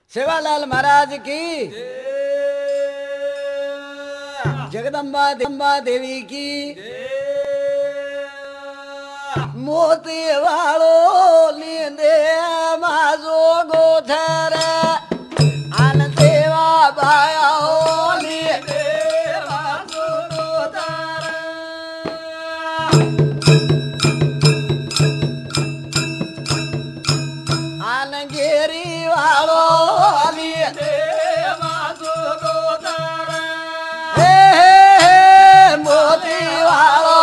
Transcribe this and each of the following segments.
सेवालाल महाराज की जगदम्बा देवी की मोती वालो लींदे माजो गोथर आन देवा भाया लींदे माजो गोथर आन गेरी वालो लींदे माजो गोथर मोती वालो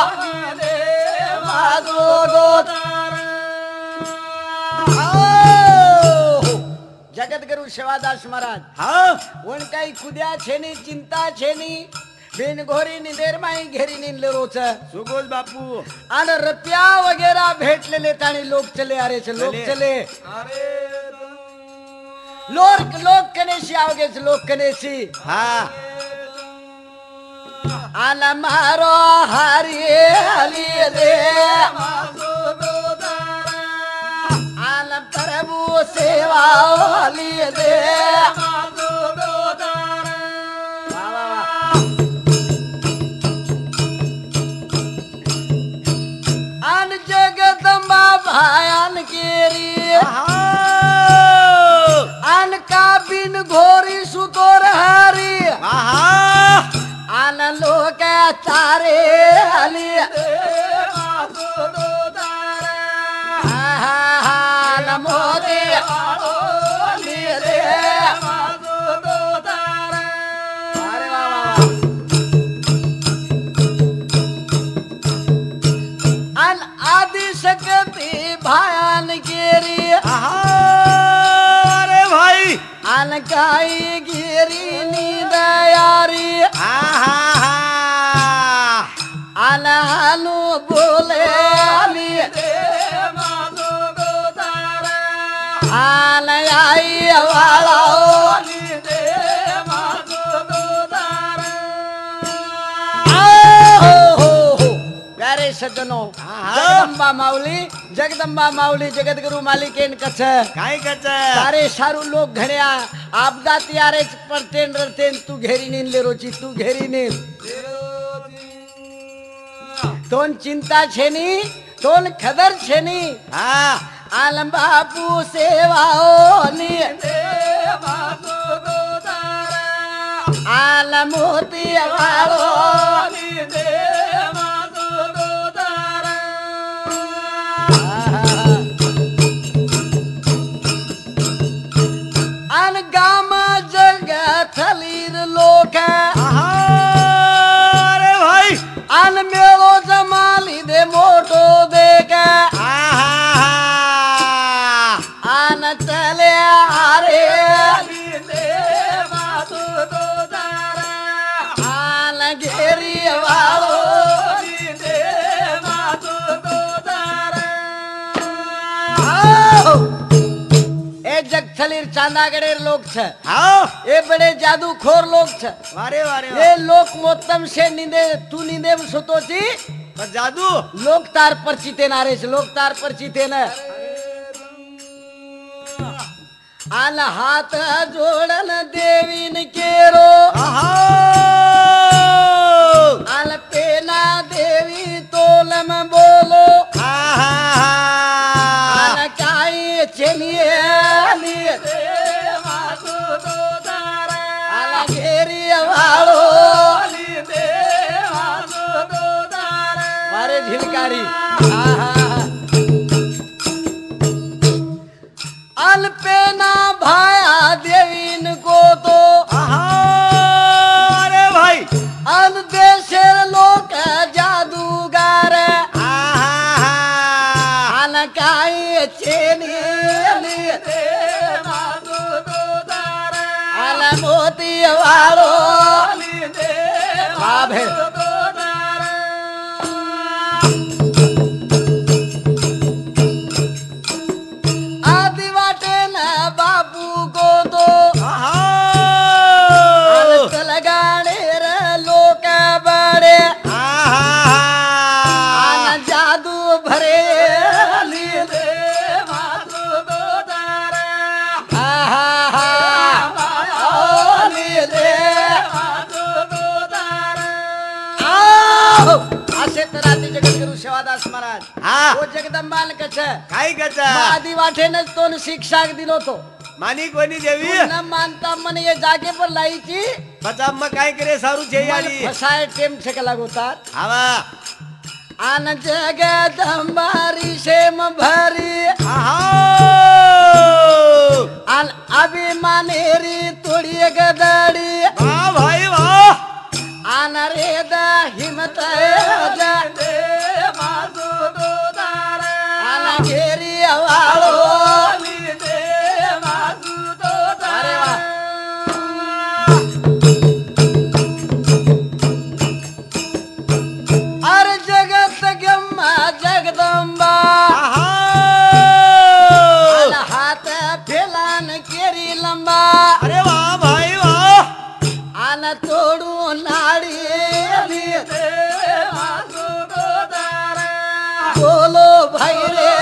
जगत गुरु शिवादास महाराज हाँ वन काही खुद्या छेनी चिंता छेनी बिन घोरी निदेर माई घेरी निनले रोच सुगोज बापू आणि रुपया वगैरे भेटलेले ताणी लोक चले अरे लोक चले लोक कनेशी आवगेच लोक कनेशी हाँ आला मारो हरी हली दे आला प्रभु सेवा हली दे आन जगदम्बा भायान केरी आन का बिन घोरी सुतोर हारी आन लोक तारे हली मोदी अरे अन आदि शक्ति भायान गिरी अरे भाई अन काई गिरी नीदयारी अन हनु बोले आन आई वाला प्यारे सज्जनों जगदम्बा माऊली जगत गुरु मालिकेन कछ काय कच सारे सारू लोग घड्या अपघात यारे पडतेन रतेन तू घेरी निनले रोची तू घेरी निन तोन चिंता छेनी तोन खबर छेनी हाँ आलम बापू सेवा आलम मोती वालो अन गाम जग थलीर लोक अरे भाई अन मेलो जमाली दे मोटो देख आन चले आरे आन घेरी वालो ए जगथलीर चांदागडेर लोक छ हाँ ए बड़े जादूखोर लोग छ वारे वारे ए लोक मोत्तम से निंदे तू निंदे सोतोची पर जादू लोक तार पर चिते नारे लोक तार पर चिते न आन हाथ जोड़न देवीन केरो आन पेना देवी तोलम बोलो आन काई चनिए आन घेरी वालो मारे झिलकारी अल्पेना भाया देवीन को तो अरे भाई अन देशेर लोक जादूगार अन काई चेनी अन मोती वालो बाबे आदि वाटे न बापू को तो लगाने लोक बड़े आन जादू भरे असे तर आधी जगद्गुरु सेवादास महाराज हा. वो जगदंबान कस काय करता आधी वाटेनच तो शिक्षा दिलो तो मानी कोणी देवी न मानता मन ये जागे पर लाईची बचा मग काय करे सारू छे मन आली फसाय टेम छकला गोतात आवा आन जगदंबारी शेम भरी आहा आन अभिमानेरी तोडी गदडी वाह भाई वाह आन रे द हिमत आन घेरी वाळो अरे वा अरे जगत गम्मा जगदंबा आहा आन हात फेलान केरी लंबा अरे वाह भाई वाह आन तोडून नाडी बोलो भाई रे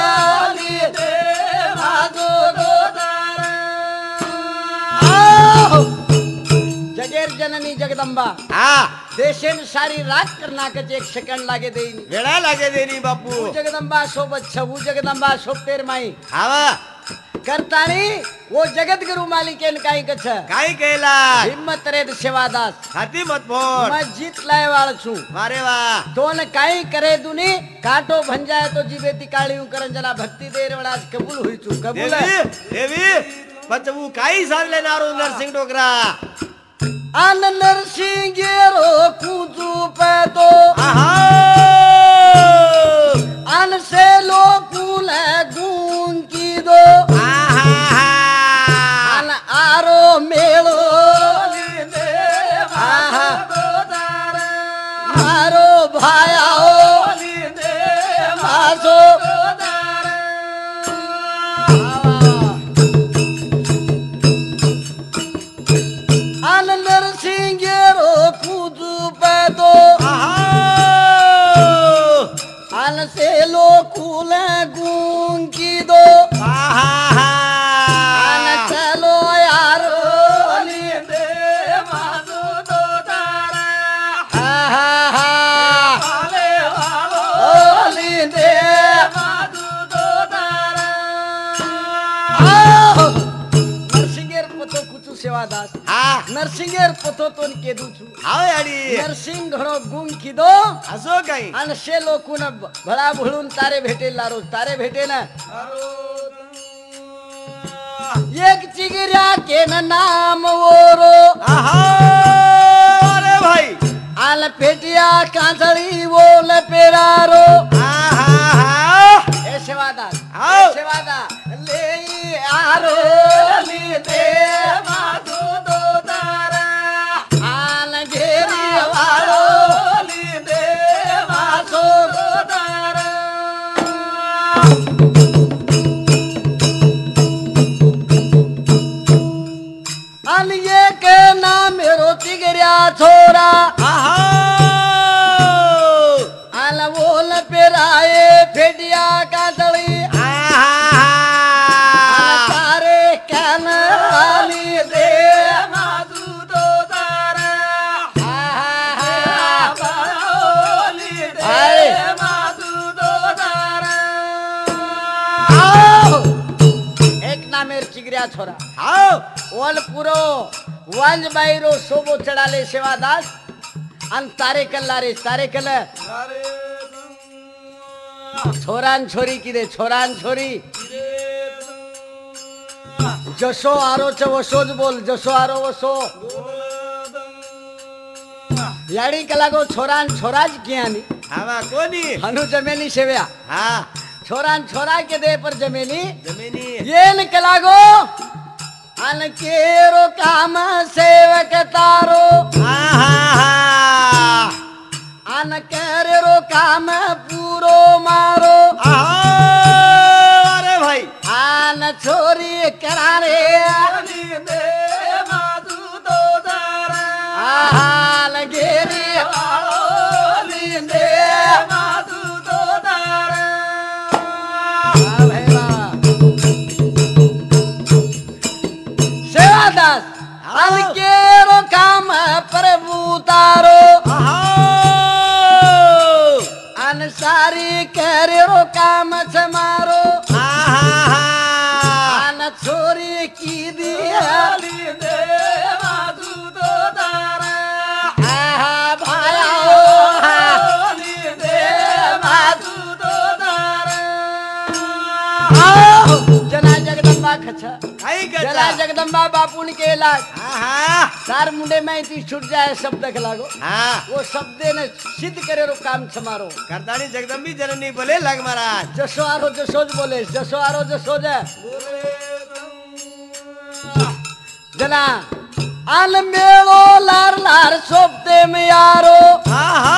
जगेर जननी जगदंबा हा देशेन सारी रात करनाकच एक सेकंड लागे देईन वेळा लागे देनी बापू जगदंबा सोबत छबू जगदंबा सोबतेर माई आवा करतानी वो जगतगुरु मालिकेन काही कछ काय केला हिम्मत रे सेवादास हाती मत फोन मैं जीत लाय वाळ छू मारे वाह दोन काही करे दुनी काटो भंजाय तो जीवे ती काळीऊ करन जला भक्ती देर वडास कबूल होई छू कबूल देवी देवी पचवू काही सांगले नारो नरसिंह डोकरा आन नरसिंगेरो कुजू पेतो आहा आन से लोकुल गुंकी दो आहा आन आरो मेळो आहा मारो भायाओ मासो आन नरसिंगेरो कुजू पेतो आन से लोकुल गुंकी दो आन चलो यारो नरसिंगेर पतो कुचू सेवादास नरसिंगेर पतो तोन केदू छू नरसिंग घडो गुण किदो असो काही आणि शे लोकून भळा भळून तारे भेटेल लारो तारे भेटे ना एक चिगिऱ्या केन नाम ओरो अरे भाई आल पेटिया कांचळी बोल पेरारो हे सेवादास हाव. सेवादा ले आरो ली दे माधु दो तारा आल घेरी वाळो ली दे माधु दो तारा आल एक नाम मेरो चिगऱ्या छोरा आल बोल पेराए फेडिया कांचळी तारे कॅन आली दे माधु दो तारा माधु दो तारा एक नामेर चिगऱ्या छोरा वल पुरो वंज बाईरो सोबो चढाले सेवादास आणि तारे कल्ला रे तारे कल छोरान छोरी किदे छोरान छोरी जसो आरो च वसोज बोल जसो आरो वसो याडी कलागो छोरान छोराज कियानी कोणी हनु जमेनी सेव्या हा छोरान छोरा के दे पर जमेनी जमिनी येन कलागो अन केरो काम सेवक तारो अन केरो काम पूरो मारो अरे भाई आन छोरी करारे आहाल घेरी सेवादास अन केरो काम खचा काही जला कचा जगदम्बा बापून केला हा हा तार मुंडे में ती छूट जाए शब्द के लागो हा वो शब्दे ने सिद्ध करे रो काम समारो करतानी जगदंबी जननी बोले लग महाराज जसो आरो जसोज बोले जसो आरो जसोज जना आन मेलो लार लार सोपते में यारो हा हा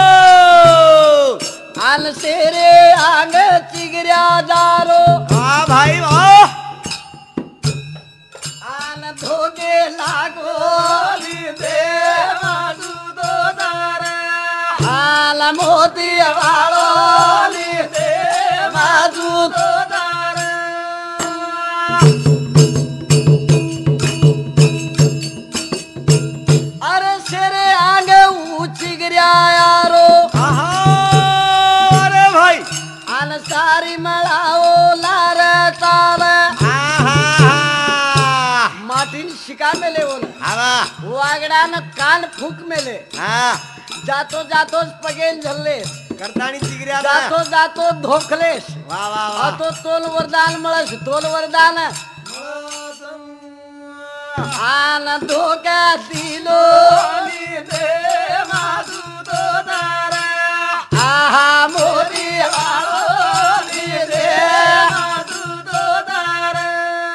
आन सेरे आंग चिगरिया जारो वाह भाई वाह आन धोगे लागो दे मासू दो दारे आल मोती वालो दे मासू दो दारे अरे सेरे आगे ऊंची गिरिया यारो हा हा अरे भाई आन सारी मळाओ लार ताले हा हा हा माटीन शिका मेले वो आवा वागडान कान फूक मेले हा जातो जातोच पगेन झल्ले करतानी चिगऱ्या जातो जातो धोकलेस वाह वाह वाह अतो तोल वरदान मळस तोल वरदान आन धोका दिलो दे मासू तो दारा आहा मोरी वालो दे मासू तो दारा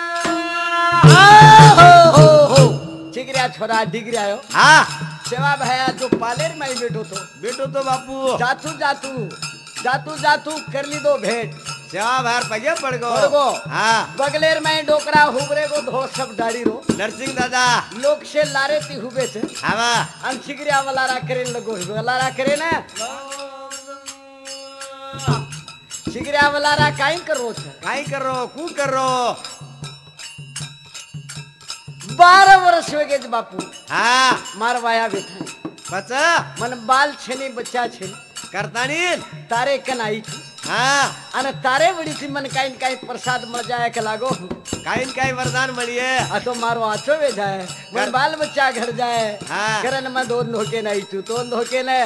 हो चिगऱ्या छोरा डिगऱ्या हो हा सेवा भया जो पालेर में बैठो तो बेटो तो बापू जातू जातू जातू जातू कर ली दो भेंट सेवा बाहर पगे पड़ पड़ गो। हाँ बगलेर में डोकरा हुबरे को धो सब डाड़ी रो नरसिंह दादा लोग से लारे ती हुबे छे आवा अनसिगरिया वाला रा करे लगो वाला रा करे ना सिगरिया वाला रा काई करो छे काई कर रो कू कर रो 12 वर्ष हो गए बापू हाँ मारवाया बैठा बच्चा मन बाल छेनी बच्चा छे करतानी तारे कनाई थी हाँ अन तारे बड़ी थी मन काई काई प्रसाद मर जाए के लागो काइन काई वरदान मळिये आ तो मारो आचो वे जाए मन बाल बच्चा घर जाए हाँ। करन में दोन धोके नहीं तू तो धोके ने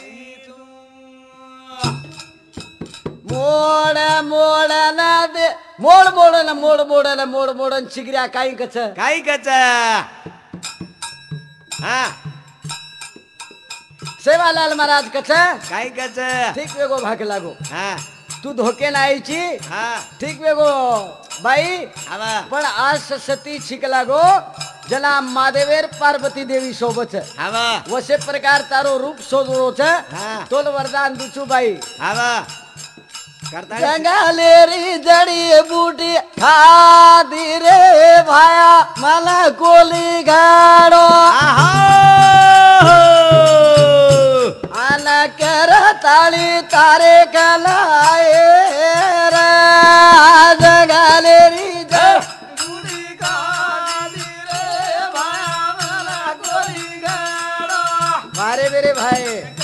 मोड़ मोड़ ना दे मोड़ मोड़ ना मोड़ मोड़ ना मोड़ मोड़ चिगरिया काई कछ काई कचा हाँ सेवालाल महाराज कछ काई कचा ठीक वेगो भाग लागो हाँ तू धोके ना आई छी हाँ ठीक वेगो भाई आवा पण आज सती छिक लागो जना महादेवेर पार्वती देवी सोबत है आवा वसे प्रकार तारो रूप सोजरो छे हाँ। तोल वरदान दुचू भाई आवा करतानी जंगालेरी जड़ी बूटी खा दी रे भाया मला कोली घाड़ो आहा आना कर ताली तारे कलाए रे जंगालेरी जड़ी खा दी रे भाया मला कोली घाड़ो मारे मेरे भाई